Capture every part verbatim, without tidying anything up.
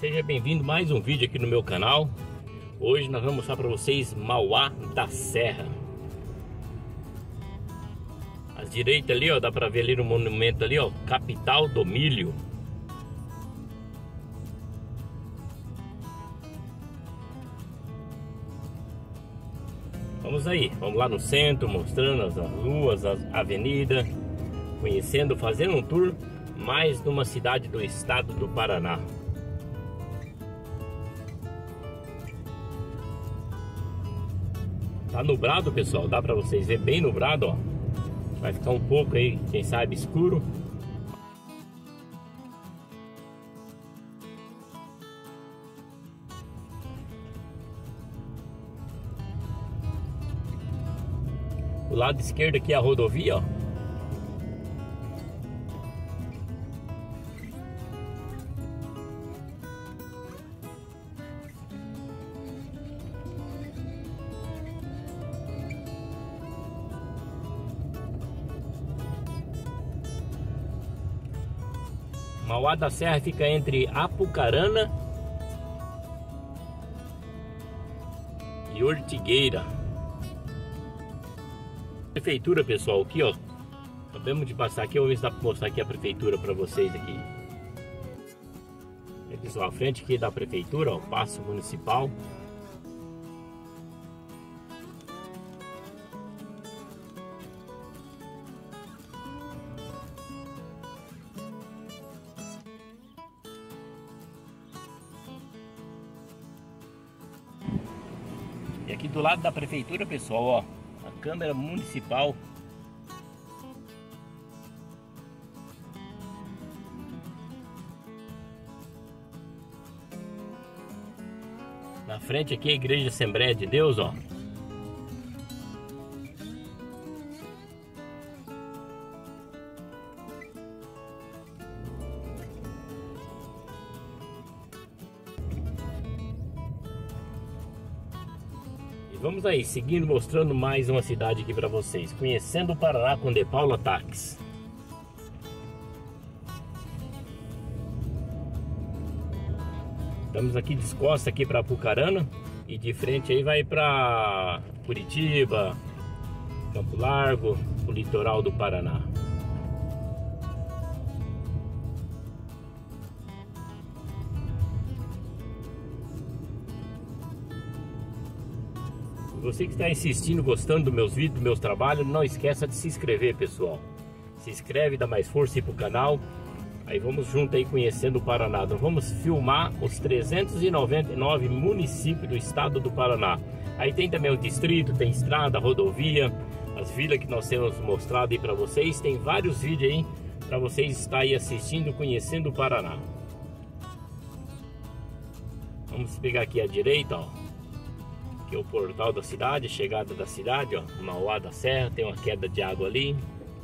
Seja bem-vindo a mais um vídeo aqui no meu canal. Hoje nós vamos mostrar para vocês Mauá da Serra. À direita ali, ó, dá para ver ali no monumento ali, ó, Capital do Milho. Vamos aí, vamos lá no centro, mostrando as ruas, as avenidas, conhecendo, fazendo um tour mais numa cidade do estado do Paraná. Tá nublado, pessoal, dá pra vocês verem bem nublado, ó. Vai ficar um pouco aí, quem sabe, escuro. O lado esquerdo aqui é a rodovia, ó. Mauá da Serra fica entre Apucarana e Ortigueira. Prefeitura, pessoal, aqui, ó. Acabamos de passar aqui, eu vou ver se dá pra mostrar aqui a prefeitura para vocês aqui. É, pessoal, a frente aqui da prefeitura, ó, Paço Municipal. E aqui do lado da prefeitura, pessoal, ó, a Câmara Municipal. Na frente aqui a Igreja Assembleia de Deus, ó. Vamos aí, seguindo, mostrando mais uma cidade aqui para vocês. Conhecendo o Paraná com De Paula Táxi. Estamos aqui de costas aqui para Apucarana. E de frente aí vai para Curitiba, Campo Largo, o litoral do Paraná. Você que está assistindo, gostando dos meus vídeos, dos meus trabalhos, não esqueça de se inscrever, pessoal. Se inscreve, dá mais força aí pro canal. Aí vamos junto aí conhecendo o Paraná. Nós vamos filmar os trezentos e noventa e nove municípios do estado do Paraná. Aí tem também o distrito, tem estrada, rodovia, as vilas que nós temos mostrado aí para vocês. Tem vários vídeos aí para vocês estar aí assistindo, conhecendo o Paraná. Vamos pegar aqui à direita, ó. Aqui é o portal da cidade, chegada da cidade, ó, Mauá da Serra, tem uma queda de água ali.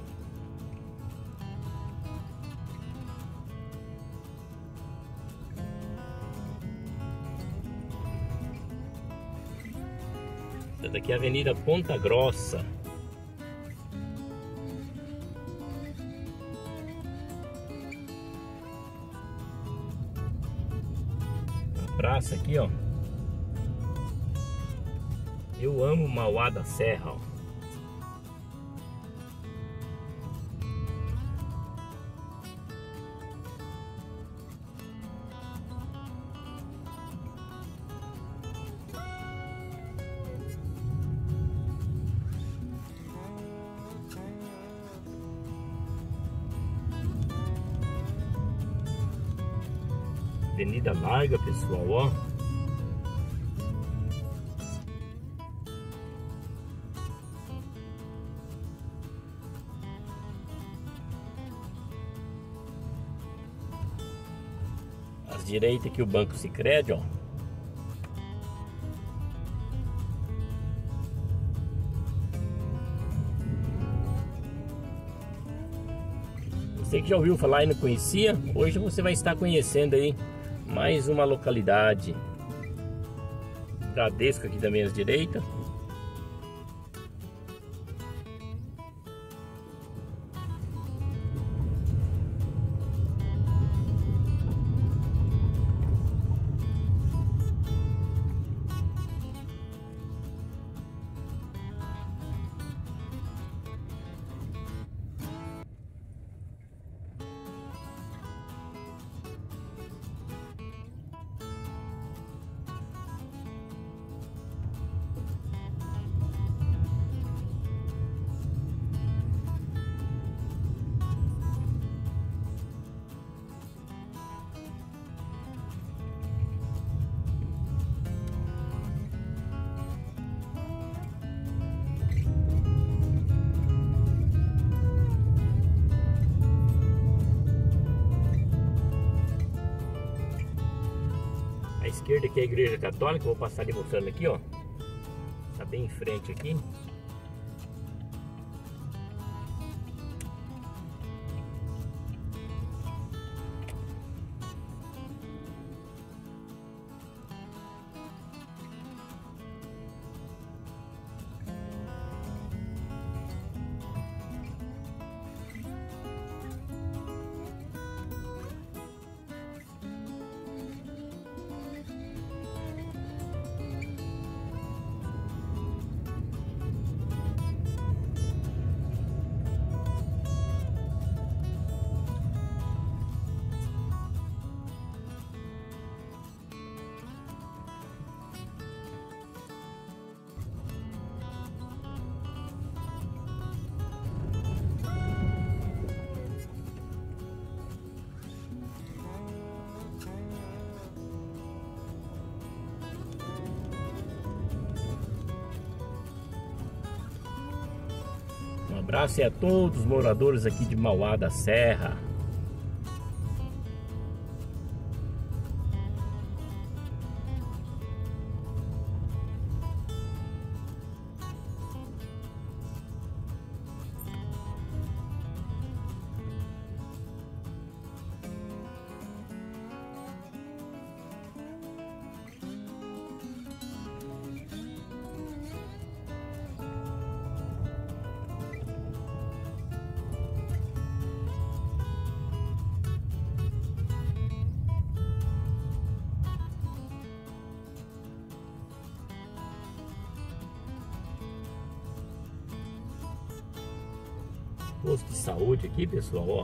Essa daqui é a Avenida Ponta Grossa. A praça aqui, ó. Eu amo Mauá da Serra, ó. Avenida larga, pessoal, ó. Direita aqui o Banco Sicredi, ó. Você que já ouviu falar e não conhecia, hoje você vai estar conhecendo aí mais uma localidade. Bradesco aqui também à direita. À esquerda aqui é a Igreja Católica, vou passar ali mostrando aqui, ó. Tá bem em frente aqui. Um abraço a todos os moradores aqui de Mauá da Serra. Posto de saúde aqui, pessoal, ó.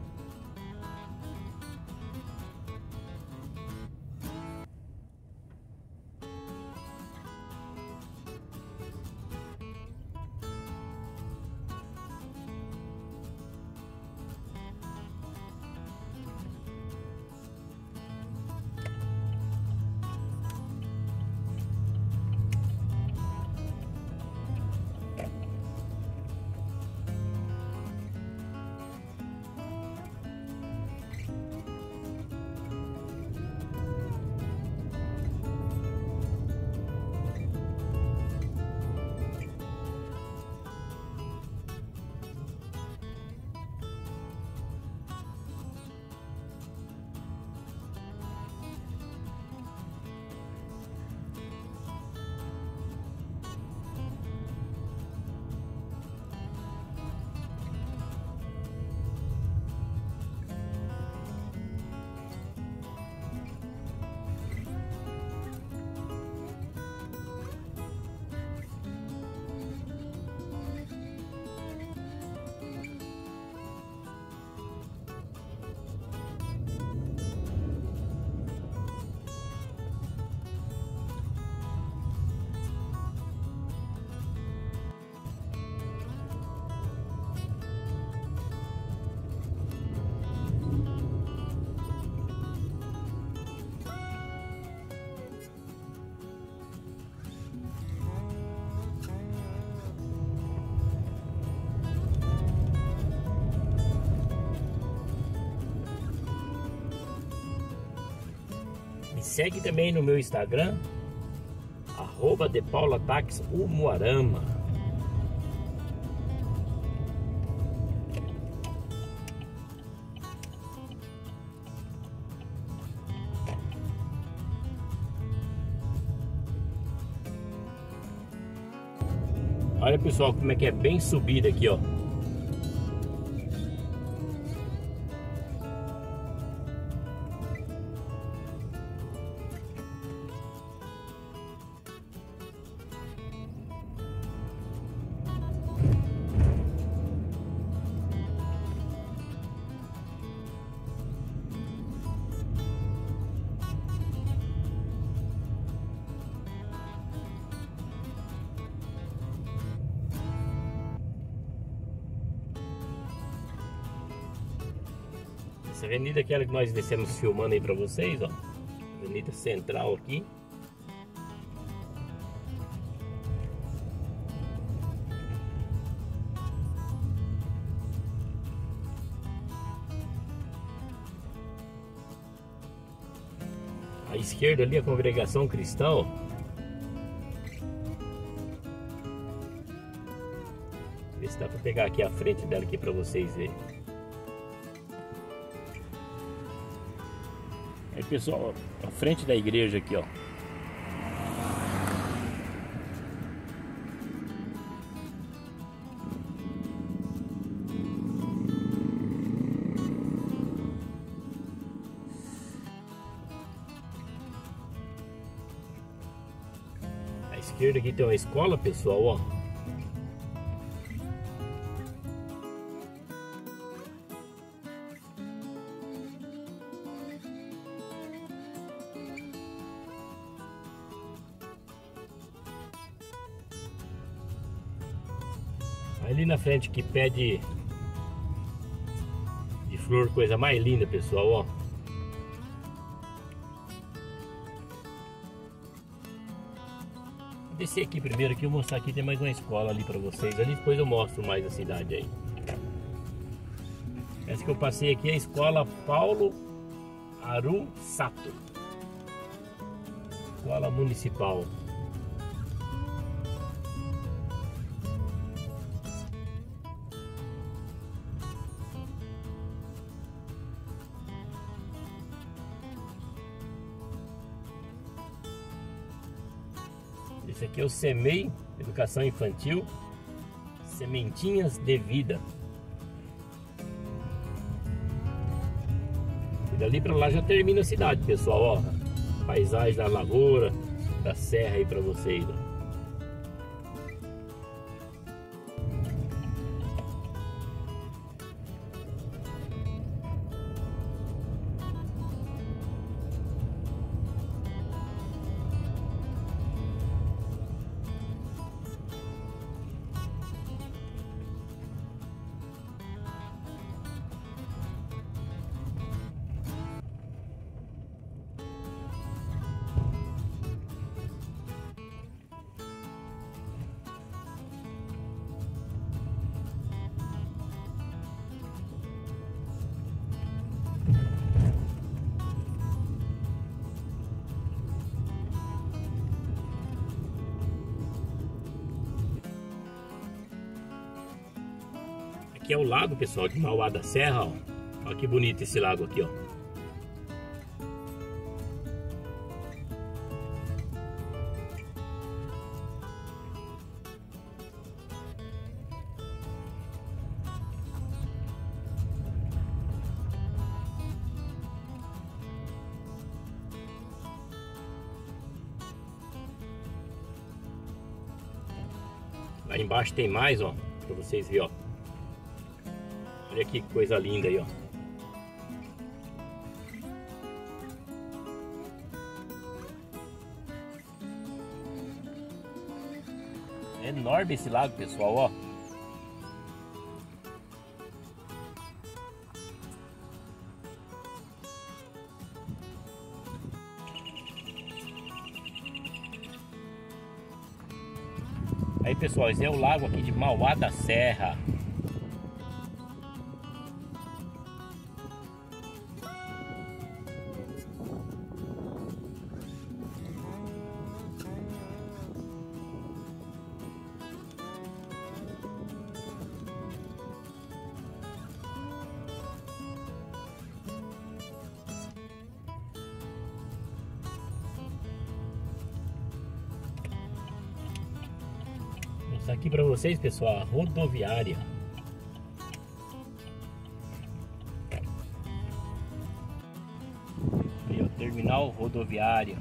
Me segue também no meu Instagram, arroba de Paula Táxi Umuarama. Olha, pessoal, como é que é bem subida aqui, ó. Essa avenida é aquela que nós descemos filmando aí pra vocês, ó. Avenida Central aqui. Aí esquerda ali a congregação cristã, ó. Ver se dá para pegar aqui a frente dela aqui para vocês verem. Aí pessoal, ó, a frente da igreja aqui, ó. À esquerda aqui tem uma escola, pessoal, ó. Ali na frente que pé de, de flor, coisa mais linda, pessoal, ó. Vou descer aqui primeiro aqui, eu vou mostrar aqui, tem mais uma escola ali para vocês ali, depois eu mostro mais a cidade aí. Essa que eu passei aqui é a escola Paulo Aru Sato, escola municipal. Esse aqui é o SEMEI, Educação Infantil, Sementinhas de Vida. E dali para lá já termina a cidade, pessoal, ó. Paisagem da lavoura, da serra aí para vocês, ó. Aqui é o lago, pessoal, de Mauá da Serra, ó. Olha que bonito esse lago aqui, ó. Lá embaixo tem mais, ó, pra vocês verem, ó. Olha que coisa linda aí, ó. É enorme esse lago, pessoal, ó. Aí, pessoal, esse é o lago aqui de Mauá da Serra. Aqui para vocês, pessoal, a rodoviária. Aí, o terminal rodoviário.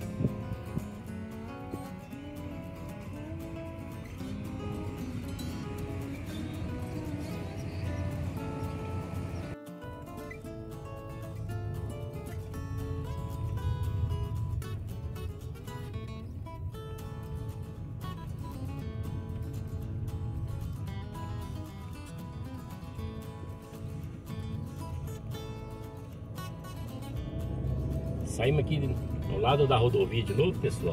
Saímos aqui ao lado da rodovia de novo, pessoal.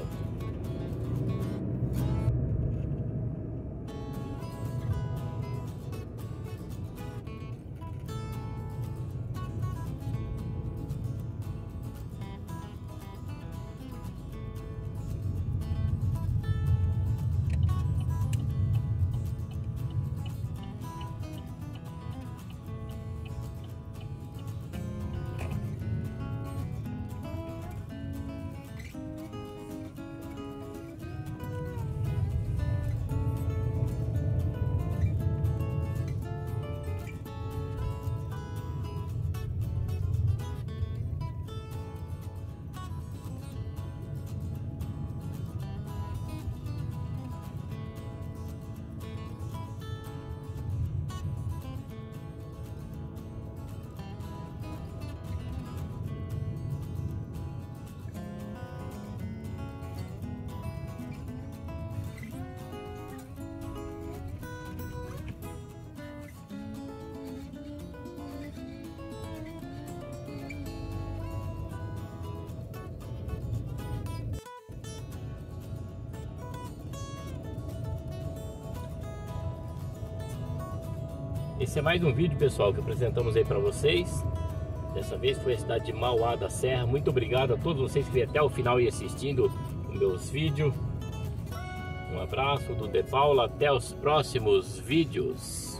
Esse é mais um vídeo, pessoal, que apresentamos aí para vocês. Dessa vez foi a cidade de Mauá da Serra. Muito obrigado a todos vocês que vêm até o final e assistindo os meus vídeos. Um abraço do De Paula, até os próximos vídeos.